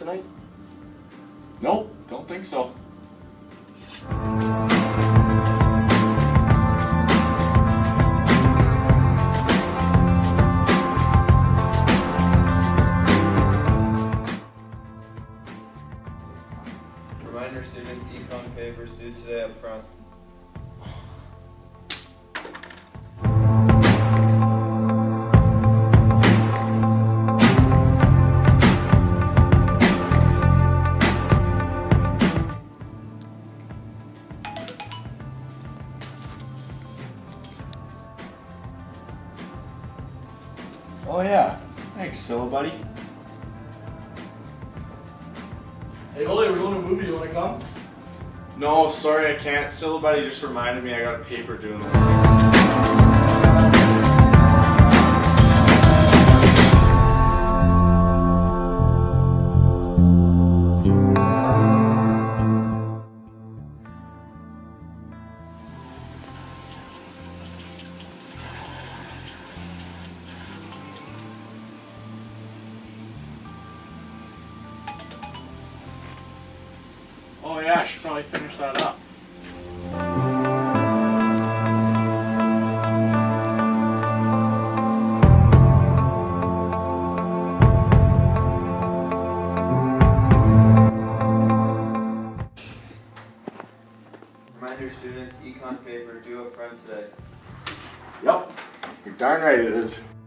tonight? Nope, don't think so. Reminder students, econ papers due today up front. Oh yeah, thanks, Scylla buddy. Hey Oli, we're going to a movie, you want to come? No, sorry I can't. Scylla buddy just reminded me I got a paper due. Oh yeah, I should probably finish that up. Reminder students, econ paper due up front today. Yep, you're darn right it is.